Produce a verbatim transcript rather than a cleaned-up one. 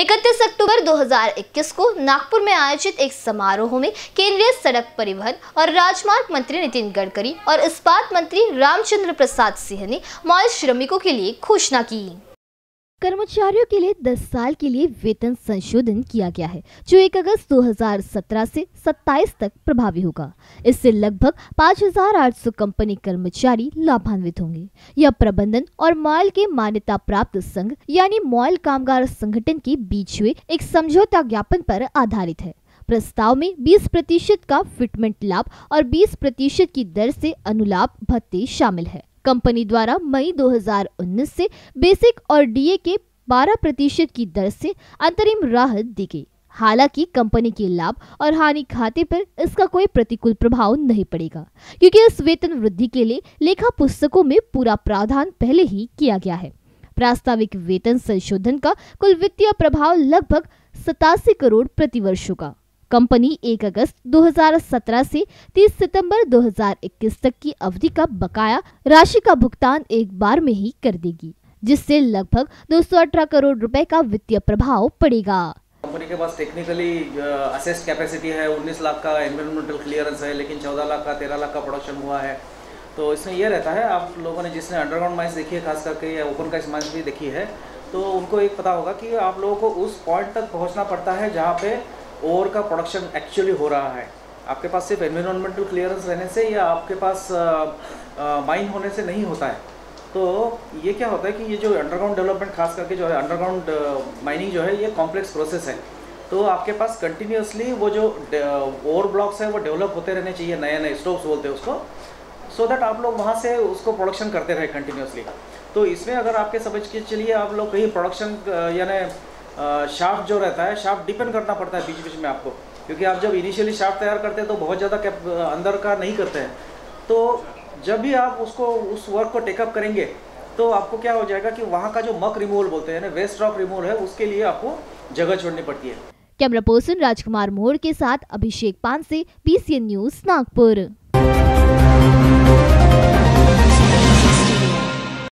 इकतीस अक्टूबर दो हज़ार इक्कीस को नागपुर में आयोजित एक समारोह में केंद्रीय सड़क परिवहन और राजमार्ग मंत्री नितिन गडकरी और इस्पात मंत्री रामचंद्र प्रसाद सिंह ने मॉल श्रमिकों के लिए घोषणा की। कर्मचारियों के लिए दस साल के लिए वेतन संशोधन किया गया है, जो एक अगस्त दो हज़ार सत्रह से सत्ताईस तक प्रभावी होगा। इससे लगभग पाँच हज़ार आठ सौ कंपनी कर्मचारी लाभान्वित होंगे। यह प्रबंधन और मॉल के मान्यता प्राप्त संघ यानी मॉल कामगार संगठन के बीच हुए एक समझौता ज्ञापन पर आधारित है। प्रस्ताव में बीस प्रतिशत का फिटमेंट लाभ और बीस प्रतिशत की दर से अनुलाभ भत्ते शामिल है। कंपनी द्वारा मई दो हज़ार उन्नीस से बेसिक और डीए के बारह प्रतिशत की दर से अंतरिम राहत दी गई। हालांकि कंपनी के लाभ और हानि खाते पर इसका कोई प्रतिकूल प्रभाव नहीं पड़ेगा, क्योंकि इस वेतन वृद्धि के लिए लेखा पुस्तकों में पूरा प्रावधान पहले ही किया गया है। प्रास्ताविक वेतन संशोधन का कुल वित्तीय प्रभाव लगभग सतासी करोड़ प्रतिवर्ष होगा। कंपनी एक अगस्त दो हज़ार सत्रह से तीस सितंबर दो हज़ार इक्कीस तक की अवधि का बकाया राशि का भुगतान एक बार में ही कर देगी, जिससे लगभग दो सौ अठारह करोड़ रुपए का वित्तीय प्रभाव पड़ेगा। कंपनी के पास टेक्निकली असेस्ड कैपेसिटी है, उन्नीस लाख का एनवायरमेंटल क्लियरेंस है, लेकिन चौदह लाख का तेरह लाख का प्रोडक्शन हुआ है। तो इसमें यह रहता है, आप लोगों ने जिसने अंडरग्राउंड माइंस देखी है खास करके या ओपन कास्ट माइंस भी देखी है, तो उनको एक पता होगा कि आप लोगों को उस पॉइंट तक पहुँचना पड़ता है जहाँ पे ओवर का प्रोडक्शन एक्चुअली हो रहा है। आपके पास सिर्फ एनवायरमेंटल क्लियरेंस रहने से या आपके पास माइन होने से नहीं होता है। तो ये क्या होता है कि ये जो अंडरग्राउंड डेवलपमेंट खास करके जो है अंडरग्राउंड माइनिंग जो है ये कॉम्प्लेक्स प्रोसेस है। तो आपके पास कंटिन्यूसली वो जो ओवर ब्लॉक्स है वो डेवलप होते रहने चाहिए, नए नए स्टोक्स बोलते हैं उसको, सो दैट आप लोग वहाँ से उसको प्रोडक्शन करते रहे कंटिन्यूसली। तो इसमें अगर आपके समझ के चलिए आप लोग कहीं प्रोडक्शन यानी शाफ्ट जो रहता है, शाफ्ट डिपेंड करना पड़ता है बीच बीच में आपको, क्योंकि आप जब इनिशियली शाफ्ट तैयार करते हैं तो बहुत ज़्यादा अंदर का नहीं करते हैं। तो जब भी आप उसको उस वर्क को टेकअप करेंगे तो आपको क्या हो जाएगा कि वहाँ का जो मक रिमूवल बोलते हैं, वेस्ट रॉक रिमूवल है, उसके लिए आपको जगह छोड़नी पड़ती है। कैमरा पर्सन राजकुमार मोड़ के साथ अभिषेक पान से, P C N news Nagpur.